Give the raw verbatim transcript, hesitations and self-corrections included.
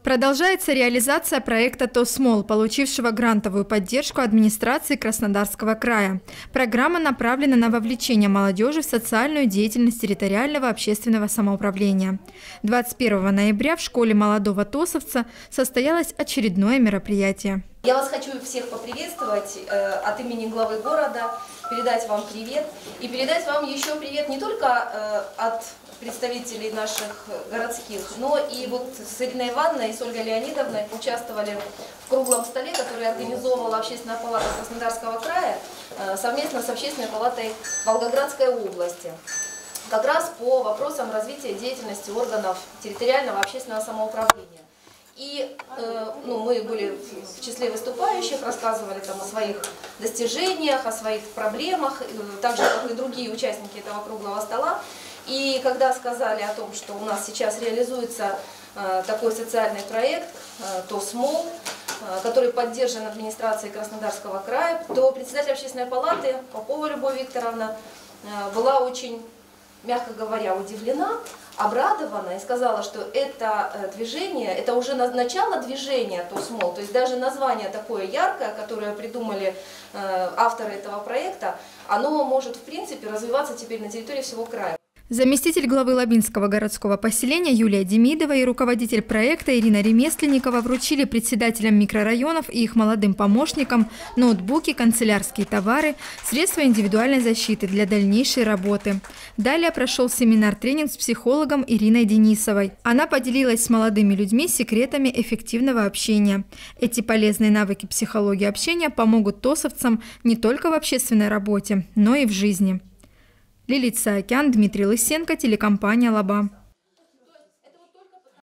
Продолжается реализация проекта ТОСМОЛ, получившего грантовую поддержку администрации Краснодарского края. Программа направлена на вовлечение молодежи в социальную деятельность территориального общественного самоуправления. двадцать первого ноября в школе молодого тосовца состоялось очередное мероприятие. Я вас хочу всех поприветствовать э, от имени главы города, передать вам привет и передать вам еще привет не только э, от представителей наших городских, но и вот с Ириной Ивановной и с Ольгой Леонидовной участвовали в круглом столе, который организовывала Общественная палата Краснодарского края э, совместно с Общественной палатой Волгоградской области. Как раз по вопросам развития деятельности органов территориального общественного самоуправления. И э, ну, мы были в числе выступающих, рассказывали там о своих достижениях, о своих проблемах, так же, как и другие участники этого круглого стола. И когда сказали о том, что у нас сейчас реализуется э, такой социальный проект э, ТОСМОЛ, э, который поддержан администрацией Краснодарского края, то председатель общественной палаты Попова Любовь Викторовна э, была очень, мягко говоря, удивлена, обрадована и сказала, что это движение, это уже начало движения ТОСМОЛ, то есть даже название такое яркое, которое придумали э, авторы этого проекта, оно может в принципе развиваться теперь на территории всего края. Заместитель главы Лабинского городского поселения Юлия Демидова и руководитель проекта Ирина Ремесленникова вручили председателям микрорайонов и их молодым помощникам ноутбуки, канцелярские товары, средства индивидуальной защиты для дальнейшей работы. Далее прошел семинар-тренинг с психологом Ириной Денисовой. Она поделилась с молодыми людьми секретами эффективного общения. Эти полезные навыки психологии общения помогут тосовцам не только в общественной работе, но и в жизни. Лилит Саакян, Дмитрий Лысенко, телекомпания «Лаба».